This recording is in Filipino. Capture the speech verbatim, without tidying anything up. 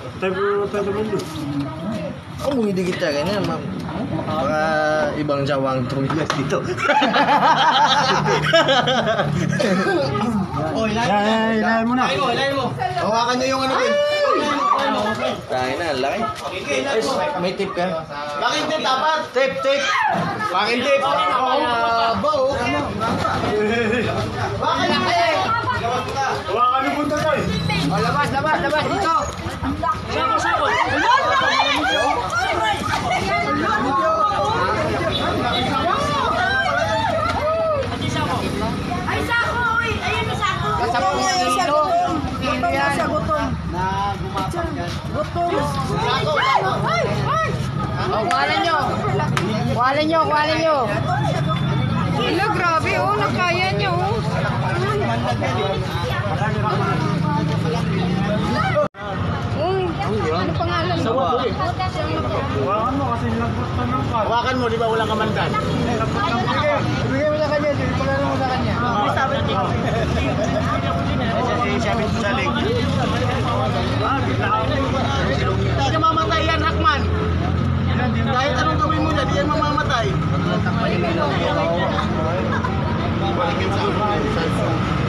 Tayo tayo mundo. Kung dikit ka ganyan, ma'am. Baka ibang jawang tumilas dito. Oh, ilahin. Ilahin mo na. Ilahin mo. Hawakan niyo yung ano din. Tayo na, laki. Ay, may tip ka? Bakit din dapat? Tip, tip. Bakit din? Ba, oh. Bakit din? Hawakan niyo punta tayo. Oh, labas, labas, labas dito. Sako, sako. Ay, sako! Uy! Ayun na sako! Kasama mo dito. Gutom na siya, gutom. Na gumapak yan. Gutom. Ay! Ay! Oh, kuhalan nyo. Kuhalan nyo, kuhalan nyo. Hala, grabe oh. Nakaya niya oh. Uy, ano pangalan mo? Hawakan mo kasi lagot pa ng pa. Hawakan mo, di ba walang kamandan? Ibigay mo sa kanya, ibigay mo sa kanya. Sabi mo sa leg. Hindi ka mamatay yan, Hakman. Kahit anong gawin mo dyan, di yan mamamatay. Balikin sa